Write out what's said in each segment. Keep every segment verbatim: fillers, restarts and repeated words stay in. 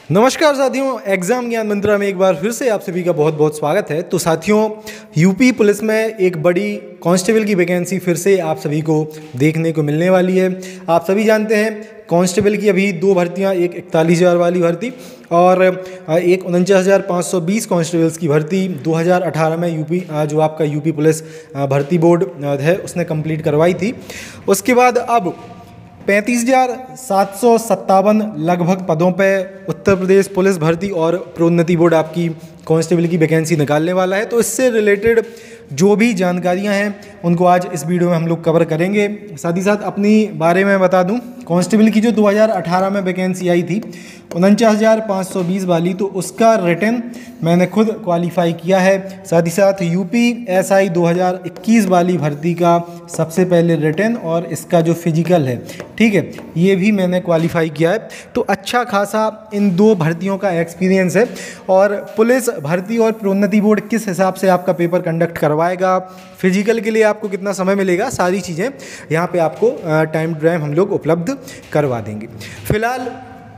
नमस्कार साथियों, एग्जाम ज्ञान मंत्रा में एक बार फिर से आप सभी का बहुत बहुत स्वागत है। तो साथियों, यूपी पुलिस में एक बड़ी कांस्टेबल की वैकेंसी फिर से आप सभी को देखने को मिलने वाली है। आप सभी जानते हैं कांस्टेबल की अभी दो भर्तियां, एक इकतालीस हज़ार वाली भर्ती और एक उनचास हज़ार पाँच सौ बीस कांस्टेबल्स की भर्ती दो हज़ार अठारह में यूपी जो आपका यूपी पुलिस भर्ती बोर्ड है उसने कंप्लीट करवाई थी। उसके बाद अब पैंतीस हज़ार सात सौ सत्तावन लगभग पदों पे उत्तर प्रदेश पुलिस भर्ती और प्रोन्नति बोर्ड आपकी कांस्टेबल की वैकेंसी निकालने वाला है। तो इससे रिलेटेड जो भी जानकारियां हैं उनको आज इस वीडियो में हम लोग कवर करेंगे। साथ ही साथ अपनी बारे में बता दूं, कांस्टेबल की जो दो हज़ार अठारह में वैकेंसी आई थी उनचास हज़ार पाँच सौ बीस वाली, तो उसका रिटन मैंने खुद क्वालिफाई किया है। साथ ही साथ यूपी एसआई दो हज़ार इक्कीस वाली भर्ती का सबसे पहले रिटन और इसका जो फिजिकल है, ठीक है, ये भी मैंने क्वालिफाई किया है। तो अच्छा खासा इन दो भर्तियों का एक्सपीरियंस है। और पुलिस भर्ती और प्रोन्नति बोर्ड किस हिसाब से आपका पेपर कंडक्ट करवाएगा, फिजिकल के लिए आपको कितना समय मिलेगा, सारी चीज़ें यहाँ पे आपको टाइम ड्राइव हम लोग उपलब्ध करवा देंगे। फिलहाल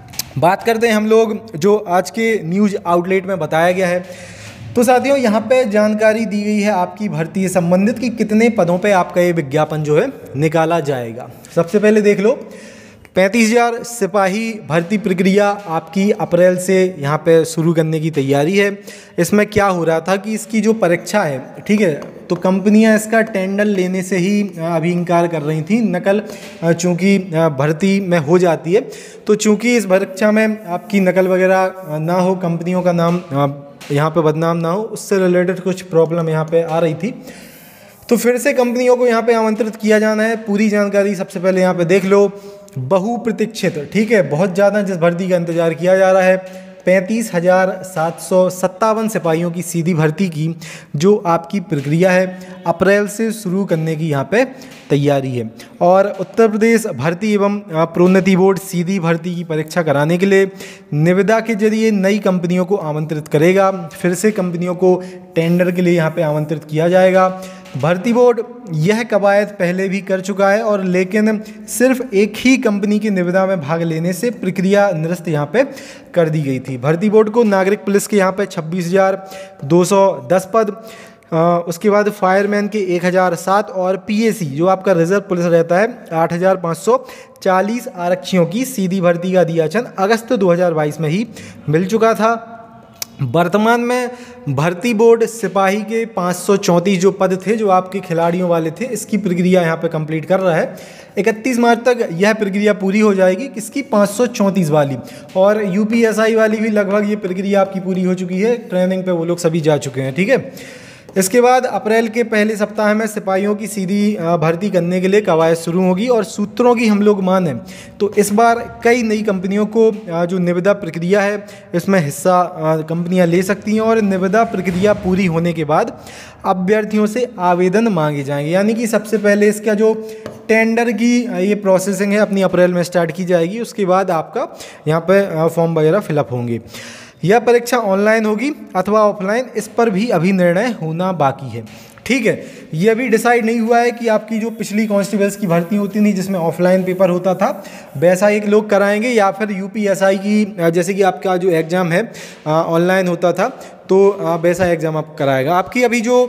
बात करते हैं हम लोग जो आज के न्यूज़ आउटलेट में बताया गया है। तो साथियों, यहाँ पे जानकारी दी गई है आपकी भर्ती से संबंधित कि कितने पदों पे आपका ये विज्ञापन जो है निकाला जाएगा। सबसे पहले देख लो, पैंतीस हज़ार सिपाही भर्ती प्रक्रिया आपकी अप्रैल से यहाँ पे शुरू करने की तैयारी है। इसमें क्या हो रहा था कि इसकी जो परीक्षा है, ठीक है, तो कंपनियां इसका टेंडर लेने से ही अभी इनकार कर रही थी। नकल चूँकि भर्ती में हो जाती है, तो चूँकि इस परीक्षा में आपकी नकल वगैरह ना हो, कंपनियों का नाम यहाँ पे बदनाम ना हो, उससे रिलेटेड कुछ प्रॉब्लम यहाँ पे आ रही थी। तो फिर से कंपनियों को यहाँ पे आमंत्रित किया जाना है। पूरी जानकारी सबसे पहले यहाँ पे देख लो। बहुप्रतीक्षित, ठीक है, बहुत ज़्यादा जिस भर्ती का इंतजार किया जा रहा है, पैंतीस हज़ार सात सौ सत्तावन सिपाहियों की सीधी भर्ती की जो आपकी प्रक्रिया है अप्रैल से शुरू करने की यहाँ पे तैयारी है। और उत्तर प्रदेश भर्ती एवं प्रोन्नति बोर्ड सीधी भर्ती की परीक्षा कराने के लिए निविदा के जरिए नई कंपनियों को आमंत्रित करेगा। फिर से कंपनियों को टेंडर के लिए यहाँ पे आमंत्रित किया जाएगा। भर्ती बोर्ड यह कवायद पहले भी कर चुका है और लेकिन सिर्फ एक ही कंपनी की निविदा में भाग लेने से प्रक्रिया निरस्त यहाँ पे कर दी गई थी। भर्ती बोर्ड को नागरिक पुलिस के यहाँ पे छब्बीस हज़ार दो सौ दस पद, आ, उसके बाद फायरमैन के एक हज़ार सात और पीएसी जो आपका रिजर्व पुलिस रहता है आठ हज़ार पाँच सौ चालीस आरक्षियों की सीधी भर्ती का दियाचन अगस्त दो हज़ार बाईस में ही मिल चुका था। वर्तमान में भर्ती बोर्ड सिपाही के पाँच सौ चौंतीस जो पद थे जो आपके खिलाड़ियों वाले थे, इसकी प्रक्रिया यहाँ पे कंप्लीट कर रहा है। इकतीस मार्च तक यह प्रक्रिया पूरी हो जाएगी, किसकी, पाँच सौ चौंतीस वाली। और यूपीएसआई वाली भी लगभग ये प्रक्रिया आपकी पूरी हो चुकी है, ट्रेनिंग पे वो लोग सभी जा चुके हैं, ठीक है। इसके बाद अप्रैल के पहले सप्ताह में सिपाहियों की सीधी भर्ती करने के लिए कवायद शुरू होगी। और सूत्रों की हम लोग मानें तो इस बार कई नई कंपनियों को जो निविदा प्रक्रिया है इसमें हिस्सा कंपनियां ले सकती हैं। और निविदा प्रक्रिया पूरी होने के बाद अभ्यर्थियों से आवेदन मांगे जाएंगे, यानी कि सबसे पहले इसका जो टेंडर की ये प्रोसेसिंग है अपनी अप्रैल में स्टार्ट की जाएगी। उसके बाद आपका यहाँ पे फॉर्म वगैरह फिलअप होंगे। यह परीक्षा ऑनलाइन होगी अथवा ऑफलाइन, इस पर भी अभी निर्णय होना बाकी है, ठीक है। ये अभी डिसाइड नहीं हुआ है कि आपकी जो पिछली कांस्टेबल्स की भर्ती होती थी जिसमें ऑफलाइन पेपर होता था वैसा एक लोग कराएंगे, या फिर यूपीएसआई की जैसे कि आपका जो एग्ज़ाम है ऑनलाइन होता था तो वैसा एग्ज़ाम आप कराएगा। आपकी अभी जो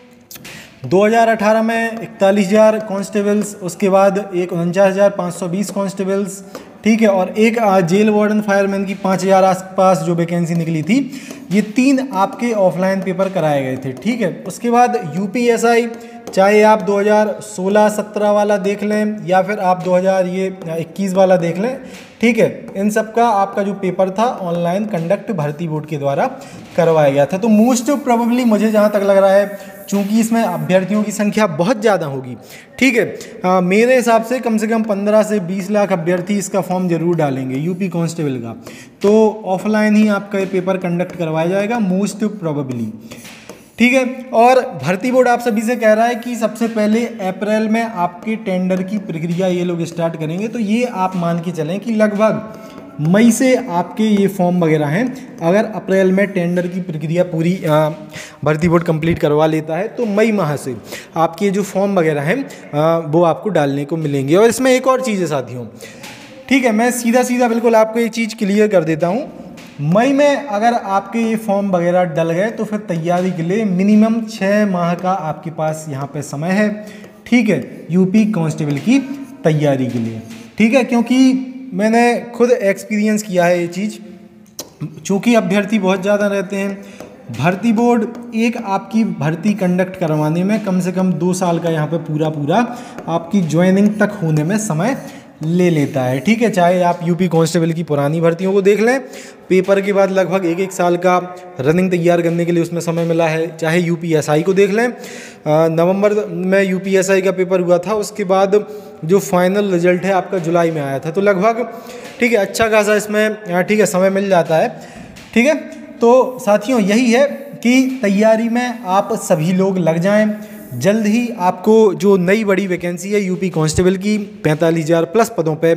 दो हज़ार अठारह में इकतालीस हज़ार कांस्टेबल्स, उसके बाद एक उनचास हज़ार पाँच सौ बीस कांस्टेबल्स, ठीक है, और एक जेल वार्डन फायरमैन की पाँच हज़ार आसपास जो वैकेंसी निकली थी, ये तीन आपके ऑफलाइन पेपर कराए गए थे, ठीक है। उसके बाद यूपीएसआई, चाहे आप दो हज़ार सोलह सत्रह वाला देख लें या फिर आप दो हज़ार ये इक्कीस वाला देख लें, ठीक है, इन सब का आपका जो पेपर था ऑनलाइन कंडक्ट भर्ती बोर्ड के द्वारा करवाया गया था। तो मोस्ट प्रोबेबली मुझे जहाँ तक लग रहा है, चूँकि इसमें अभ्यर्थियों की संख्या बहुत ज़्यादा होगी, ठीक है, आ, मेरे हिसाब से कम से कम पंद्रह से बीस लाख अभ्यर्थी इसका फॉर्म जरूर डालेंगे यूपी कांस्टेबल का। तो ऑफलाइन ही आपका ये पेपर कंडक्ट करवाया जाएगा मोस्ट प्रोबेबली, ठीक है। और भर्ती बोर्ड आप सभी से कह रहा है कि सबसे पहले अप्रैल में आपके टेंडर की प्रक्रिया ये लोग स्टार्ट करेंगे। तो ये आप मान के चलें कि लगभग मई से आपके ये फॉर्म वगैरह हैं, अगर अप्रैल में टेंडर की प्रक्रिया पूरी भर्ती बोर्ड कंप्लीट करवा लेता है तो मई माह से आपके जो फॉर्म वगैरह हैं वो आपको डालने को मिलेंगे। और इसमें एक और चीज़ है साथियों, ठीक है, मैं सीधा सीधा बिल्कुल आपको एक चीज़ क्लियर कर देता हूँ मई में अगर आपके ये फॉर्म वगैरह डल गए तो फिर तैयारी के लिए मिनिमम छः माह का आपके पास यहाँ पे समय है, ठीक है, यूपी कांस्टेबल की तैयारी के लिए, ठीक है। क्योंकि मैंने खुद एक्सपीरियंस किया है ये चीज़, चूँकि अभ्यर्थी बहुत ज़्यादा रहते हैं, भर्ती बोर्ड एक आपकी भर्ती कंडक्ट करवाने में कम से कम दो साल का यहाँ पे पूरा पूरा आपकी ज्वाइनिंग तक होने में समय ले लेता है, ठीक है। चाहे आप यूपी कांस्टेबल की पुरानी भर्तियों को देख लें, पेपर के बाद लगभग एक एक साल का रनिंग तैयार करने के लिए उसमें समय मिला है। चाहे यूपीएसआई को देख लें, नवंबर में यूपीएसआई का पेपर हुआ था, उसके बाद जो फाइनल रिजल्ट है आपका जुलाई में आया था, तो लगभग ठीक है अच्छा खासा इसमें ठीक है समय मिल जाता है, ठीक है। तो साथियों यही है कि तैयारी में आप सभी लोग लग जाएं। जल्द ही आपको जो नई बड़ी वैकेंसी है यूपी कांस्टेबल की पैंतालीस हज़ार प्लस पदों पे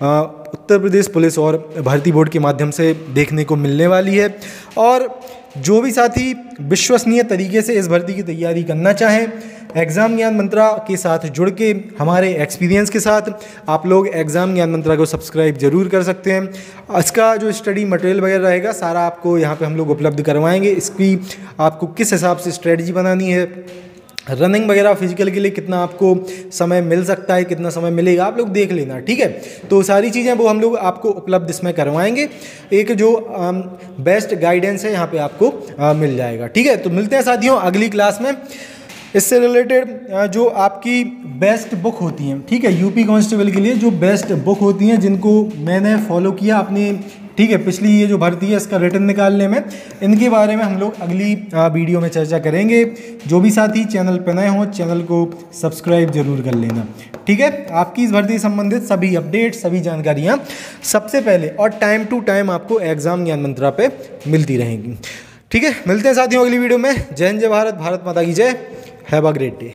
उत्तर प्रदेश पुलिस और भर्ती बोर्ड के माध्यम से देखने को मिलने वाली है। और जो भी साथी विश्वसनीय तरीके से इस भर्ती की तैयारी करना चाहें, एग्ज़ाम ज्ञान मंत्रा के साथ जुड़ के हमारे एक्सपीरियंस के साथ आप लोग एग्ज़ाम ज्ञान मंत्रा को सब्सक्राइब जरूर कर सकते हैं। इसका जो स्टडी मटेरियल वगैरह रहेगा सारा आपको यहाँ पे हम लोग उपलब्ध करवाएंगे। इसकी आपको किस हिसाब से स्ट्रेटजी बनानी है, रनिंग वगैरह फिजिकल के लिए कितना आपको समय मिल सकता है, कितना समय मिलेगा, आप लोग देख लेना, ठीक है। तो सारी चीज़ें वो हम लोग आपको उपलब्ध इसमें करवाएंगे। एक जो बेस्ट गाइडेंस है यहाँ पे आपको आ, मिल जाएगा, ठीक है। तो मिलते हैं साथियों अगली क्लास में। इससे रिलेटेड जो आपकी बेस्ट बुक होती हैं, ठीक है, यूपी कांस्टेबल के लिए जो बेस्ट बुक होती हैं जिनको मैंने फॉलो किया अपनी, ठीक है, पिछली ये जो भर्ती है इसका रिटर्न निकालने में, इनके बारे में हम लोग अगली वीडियो में चर्चा करेंगे। जो भी साथी चैनल पर नए हों चैनल को सब्सक्राइब जरूर कर लेना, ठीक है। आपकी इस भर्ती से संबंधित सभी अपडेट, सभी जानकारियाँ सबसे पहले और टाइम टू टाइम आपको एग्ज़ाम ज्ञान मंत्रा पे मिलती रहेंगी, ठीक है। मिलते हैं साथियों अगली वीडियो में। जय हिंद, जय भारत, भारत माता की जय। Have a great day.